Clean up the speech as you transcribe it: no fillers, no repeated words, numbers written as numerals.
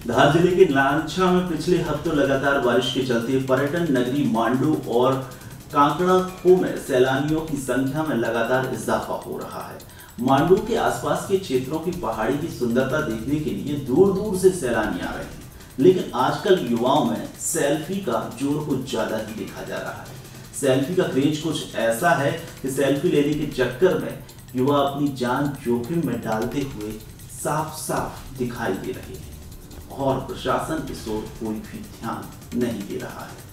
धार जिले के लांछा में पिछले हफ्तों लगातार बारिश के चलते पर्यटन नगरी मांडू और कांकड़ा खो में सैलानियों की संख्या में लगातार इजाफा हो रहा है। मांडू के आसपास के क्षेत्रों की पहाड़ी की सुंदरता देखने के लिए दूर दूर से सैलानी आ रहे हैं, लेकिन आजकल युवाओं में सेल्फी का जोर कुछ ज्यादा ही देखा जा रहा है। सेल्फी का क्रेज कुछ ऐसा है कि सेल्फी लेने के चक्कर में युवा अपनी जान जोखिम में डालते हुए साफ साफ दिखाई दे रहे हैं और प्रशासन इस ओर कोई भी ध्यान नहीं दे रहा है।